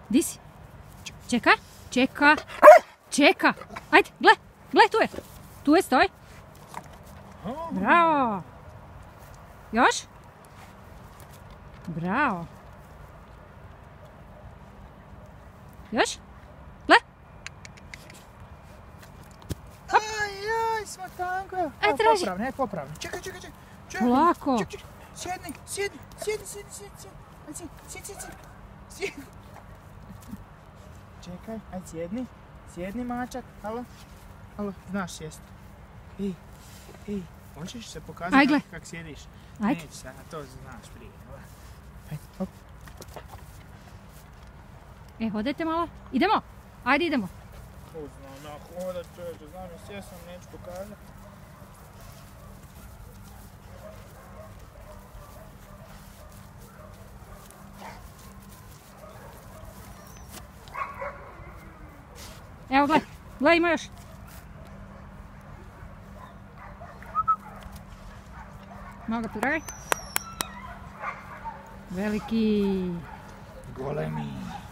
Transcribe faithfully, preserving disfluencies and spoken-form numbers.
Di si? Čeka, čeka, čeka. Ajde, gle, gle, tu je. Tu je, stoj. Bravo. Još? Bravo. Još? Gle. Aj, aj, smatanko. Aj, traži. Popravno, aj, popravno. Čekaj, čekaj, čekaj. Polako. Čekaj, čekaj. Sjedni, sjedni, sjedni, sjedni, sjedni, sjedni. Sjedi, sjedi, sjedi. Sjedni. Čekaj, aj, sjedni. Sjedni, mačak. Halo? Halo, znaš sjesti. Ej, ej, hoćeš se pokazati kak sjediš? Ajde. Neći sad, to znaš prije. Ajde, hop. E, hodajte malo. Idemo. Ajde, idemo. Znam na hodat čovječe, znam ja sjesam, neću pokazati. Evo, gle. Gle, ima još. Malo ga turaj. Veliki. Golemi.